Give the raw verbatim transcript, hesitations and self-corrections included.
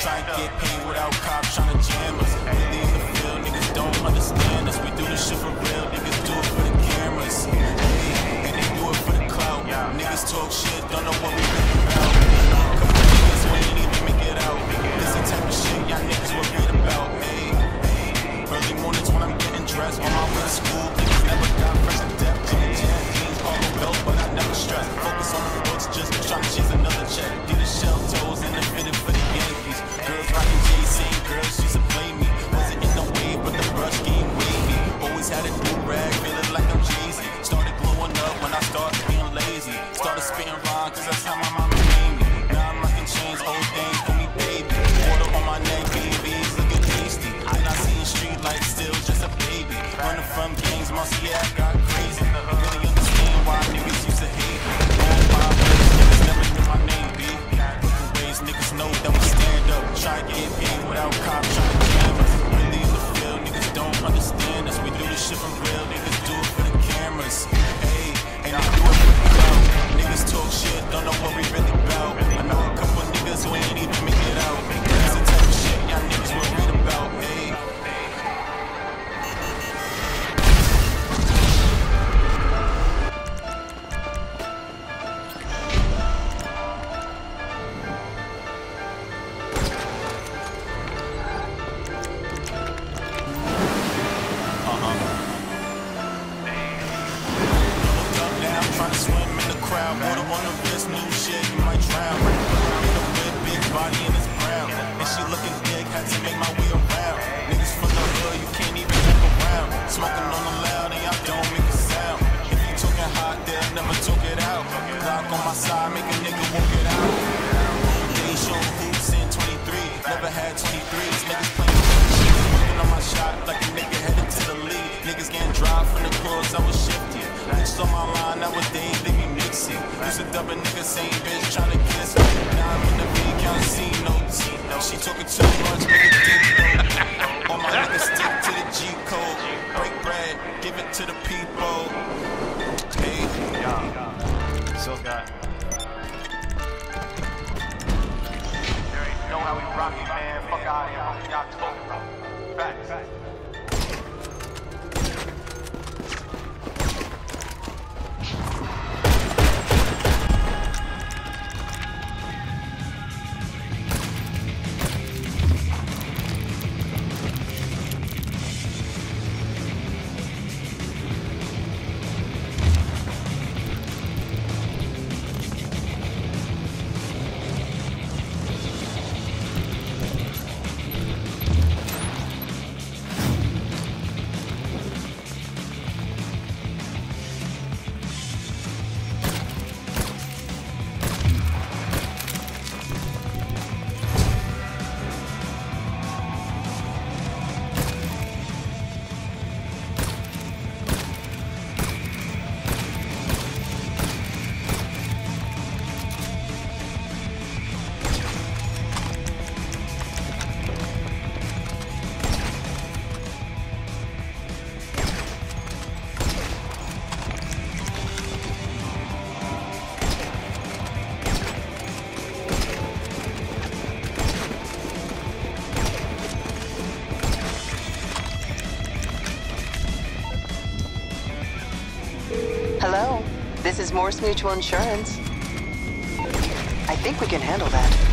Try to get paid without cops trying to jam us. Really in the field, niggas don't understand us. We do this shit for real, niggas do it for the cameras. Hey, and they do it for the clout. Niggas talk shit, don't know what we really about. Couple niggas who ain't even make it out. This the type of shit y'all niggas will read about. Hey, early mornings when I'm getting dressed on my way to school. Niggas never got fresh to death. Jeans, jeans, all the belt, but I never stress. Focus on the books, just trying to chase another check. Do the shell toes and the fitted for the Yankees. Girls rockin' J C, girls used to play me. Wasn't in the wave, but the brush game wavy. Always had a new rag, feeling like I'm Jay-Z. Started glowing up when I started being lazy. Started spitting rhymes, cause that's how my mama made me. Now I'm rocking chains, old things, call me baby. Water on my neck, babies, looking tasty. I'm not seeing street lights, still just a baby. Running from gangs, must yeah, I got crazy. Really understand why niggas used to hate me. Mad mob, niggas never knew my name, B. Looking ways, niggas know that we stand up. Try to get paid without cops trying to jam us. Really in the field, niggas don't understand us. We do this shit for real, niggas do it for the cameras. Hey, and they do it for the clout. Niggas talk shit, don't know what we really about. I know a couple niggas who ain't even make it out. That's the type of shit y'all niggas will read about. Hey. Trying to swim in the crowd, water on the wrist, new shit, you might drown. In a red, big body and it's brown. And she looking big, had to make my way around. Niggas from the hood, you can't even look around. Smoking on the loud and y'all don't make a sound. If you talking hot, they'll never talk it out. Glock on my side, make a nigga walk it out. They show hoops in twenty-three, never had twenty-threes. Niggas playing shit, working on my shot like a nigga headed to the league. Niggas getting dry from the clothes, I was shifty. Bitch on my line, nowadays they be mixing. Used to dub a nigga, same bitch tryna kiss me. Now I'm in the V, can't see notes. She talking too much, make it deep though. All my niggas stick to the G code. Break bread, give it to the people. Hey, yeah, so got. There ain't know how we rockin', man. Fuck out of here, what y'all talking about? Facts, facts. Hello, this is Morse Mutual Insurance. I think we can handle that.